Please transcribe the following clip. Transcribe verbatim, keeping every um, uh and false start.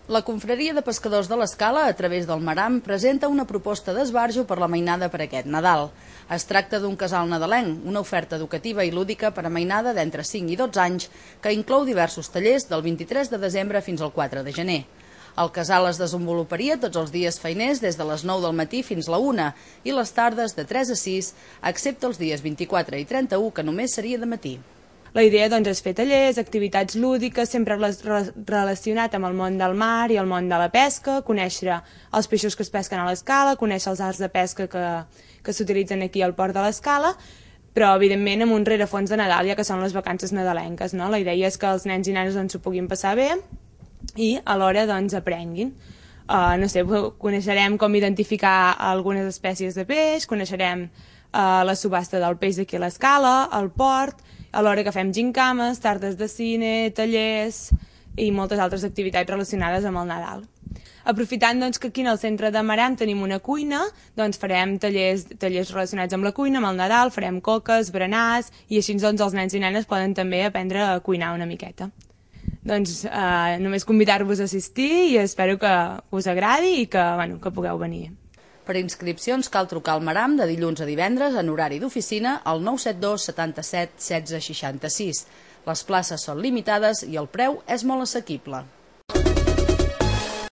La Confraria de Pescadors de l'Escala, a través del Maram, presenta una proposta d'esbarjo per la mainada per aquest Nadal. Es tracta d'un casal nadalenc, una oferta educativa i lúdica per a mainada d'entre cinc i dotze anys, que inclou diversos tallers del vint-i-tres de desembre fins al quatre de gener. El casal es desenvoluparia tots els dies feiners des de les nou del matí fins la una i les tardes de tres a sis, excepte els dies vint-i-quatre i trenta-u, que només seria de matí. La idea doncs, és fer tallers, activitats lúdiques, sempre relacionat amb el món del mar i el món de la pesca, conèixer els peixos que es pesquen a l'Escala, conèixer els arts de pesca que, que s'utilitzen aquí al port de l'Escala, però evidentment amb un rerefons de Nadal, ja que són les vacances nadalenques, no? La idea és que els nens i nenes doncs, s'ho puguin passar bé i alhora doncs, aprenguin. Uh, no sé, coneixerem com identificar algunes espècies de peix, coneixerem uh, la subhasta del peix d'aquí a l'Escala, al port, alhora que fem gincames, tardes de cine, tallers i moltes altres activitats relacionades amb el Nadal. Aprofitant doncs, que aquí en el centre de Maram tenim una cuina, doncs farem tallers, tallers relacionats amb la cuina, amb el Nadal, farem coques, berenars i així doncs, els nens i nenes poden també aprendre a cuinar una miqueta. Doncs eh, només convidar-vos a assistir i espero que us agradi i que, bueno, que pugueu venir. Per inscripcions cal trucar al Maram de dilluns a divendres en horari d'oficina al nou set dos setanta-set setze seixanta-sis. Les places són limitades i el preu és molt assequible.